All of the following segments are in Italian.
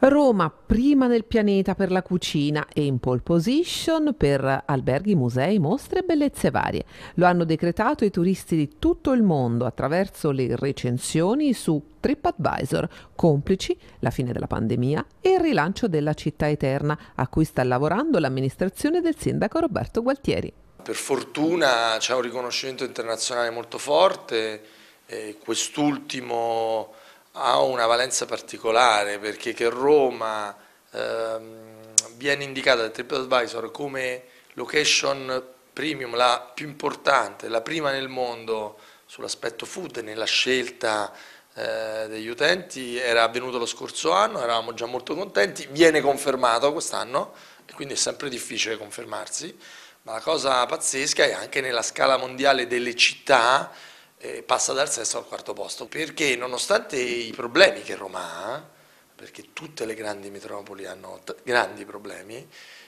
Roma prima nel pianeta per la cucina e in pole position per alberghi, musei, mostre e bellezze varie. Lo hanno decretato i turisti di tutto il mondo attraverso le recensioni su TripAdvisor, complici la fine della pandemia e il rilancio della città eterna a cui sta lavorando l'amministrazione del sindaco Roberto Gualtieri. Per fortuna c'è un riconoscimento internazionale molto forte, quest'ultimo ha una valenza particolare perché che Roma viene indicata da TripAdvisor come location premium, la più importante, la prima nel mondo sull'aspetto food, nella scelta degli utenti, era avvenuto lo scorso anno, eravamo già molto contenti, viene confermato quest'anno e quindi è sempre difficile confermarsi. Ma la cosa pazzesca è anche nella scala mondiale delle città passa dal sesto al quarto posto, perché nonostante i problemi che Roma ha, perché tutte le grandi metropoli hanno grandi problemi,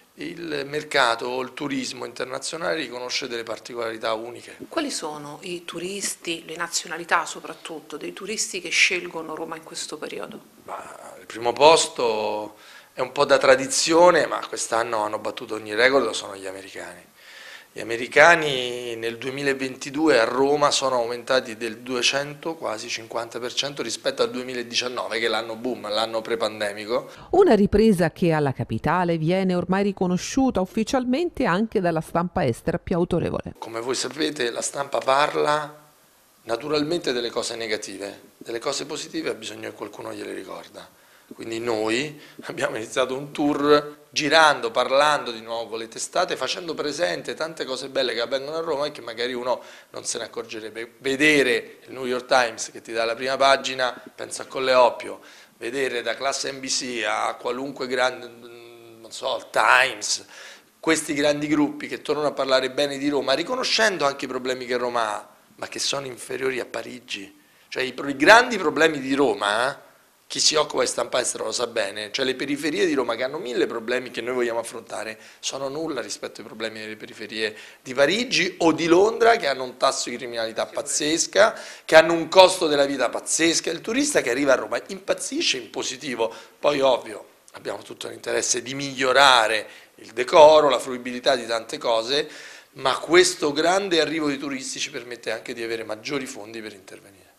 il mercato, il turismo internazionale riconosce delle particolarità uniche. Quali sono i turisti, le nazionalità soprattutto, dei turisti che scelgono Roma in questo periodo? Il primo posto è un po' da tradizione, ma quest'anno hanno battuto ogni record, sono gli americani. Gli americani nel 2022 a Roma sono aumentati del 200, quasi 50% rispetto al 2019, che è l'anno boom, l'anno pre-pandemico. Una ripresa che alla capitale viene ormai riconosciuta ufficialmente anche dalla stampa estera più autorevole. Come voi sapete, la stampa parla naturalmente delle cose negative, delle cose positive ha bisogno che qualcuno gliele ricorda. Quindi noi abbiamo iniziato un tour girando, parlando di nuovo con le testate, facendo presente tante cose belle che avvengono a Roma e che magari uno non se ne accorgerebbe. Vedere il New York Times che ti dà la prima pagina, pensa a Colle Oppio, vedere da classe NBC a qualunque grande, non so, il Times, questi grandi gruppi che tornano a parlare bene di Roma, riconoscendo anche i problemi che Roma ha, ma che sono inferiori a Parigi. Cioè i grandi problemi di Roma, chi si occupa di stampa estera lo sa bene, cioè le periferie di Roma che hanno mille problemi che noi vogliamo affrontare, sono nulla rispetto ai problemi delle periferie di Parigi o di Londra che hanno un tasso di criminalità pazzesca, che hanno un costo della vita pazzesca. Il turista che arriva a Roma impazzisce in positivo, poi ovvio abbiamo tutto l'interesse di migliorare il decoro, la fruibilità di tante cose, ma questo grande arrivo di turisti ci permette anche di avere maggiori fondi per intervenire.